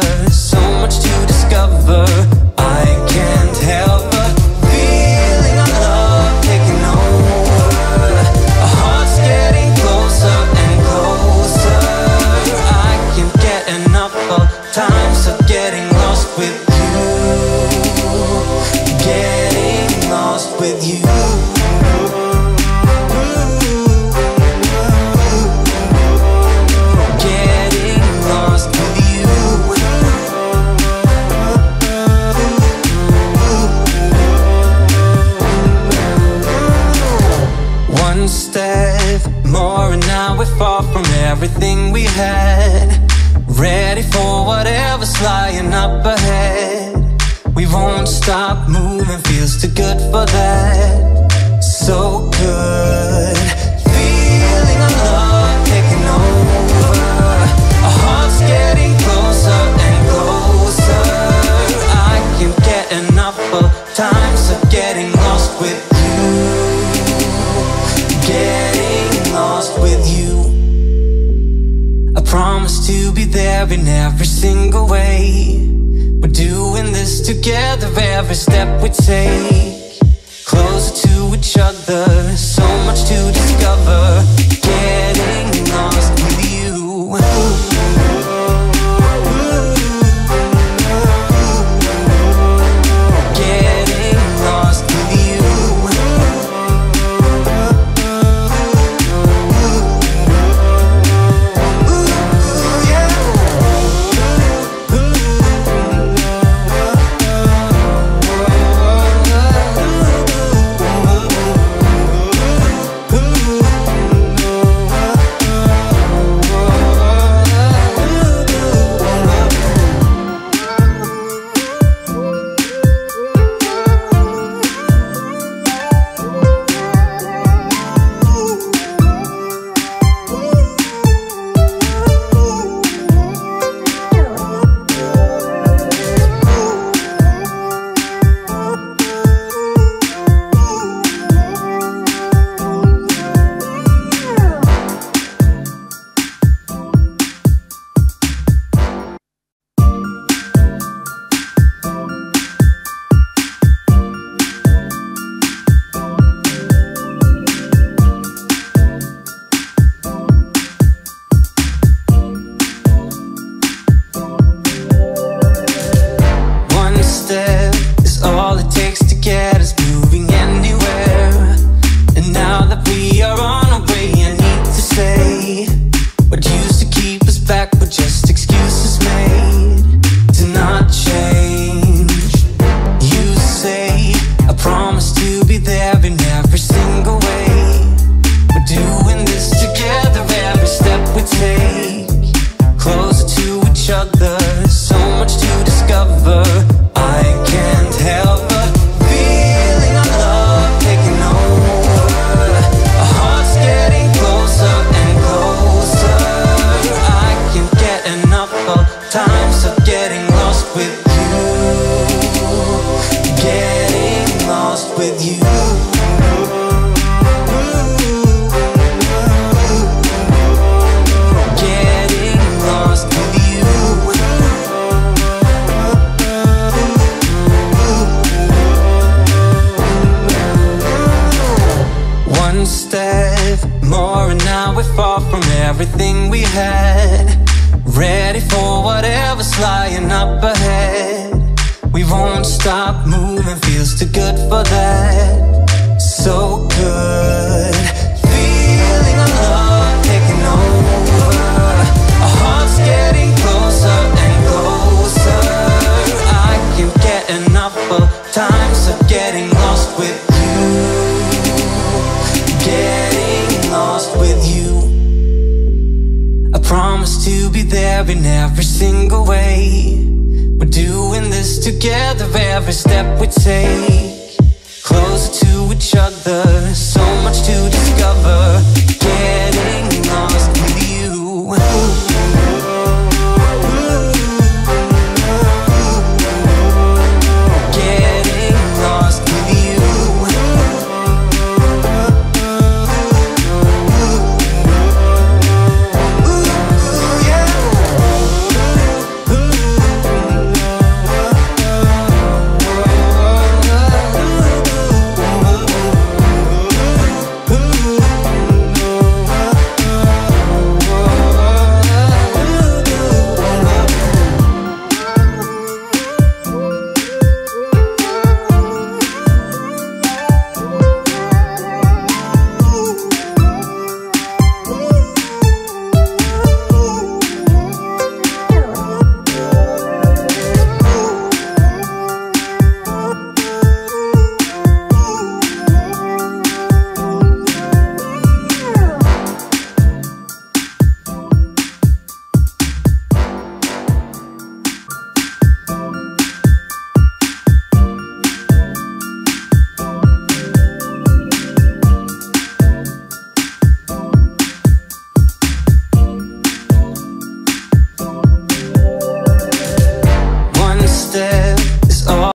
so much to discover. I can't help but feeling our love taking over. Our hearts getting closer and closer. I can't get enough of times of getting lost with you. Getting lost with you. More and now we're far from everything we had. Ready for whatever's lying up ahead. We won't stop moving, feels too good for that. So good. Feeling our love taking over. Our hearts getting closer and closer. I can't get enough of times of getting lost with you. Getting lost with you. I promise to be there in every single way. We're doing this together, every step we take. Closer to each other, so much to discover. Getting lost with you. Everything we had, ready for whatever's lying up ahead. We won't stop moving, feels too good for that. So good. Feeling our love taking over. Our hearts getting closer and closer. I can't get enough of times of getting lost with you. Getting lost with you. I promise to be there in every single way. We're doing this together, every step we take. Closer to each other, so much to discover.